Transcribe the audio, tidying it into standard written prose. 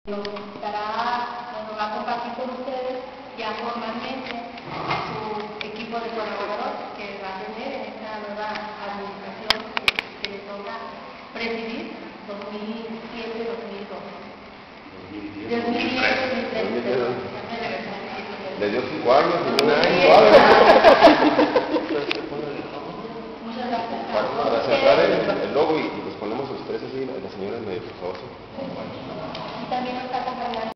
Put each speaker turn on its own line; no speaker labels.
Nos va a compartir con ustedes ya formalmente su equipo de colaboradores que va a tener en esta nueva administración que le toca presidir 2007-2012. 2010-2013.
Le dio 5 años y un año.
Muchas gracias.
Para cerrar el logo y pues ponemos los tres así, la señora me por favor.
Y también nos está acompañando.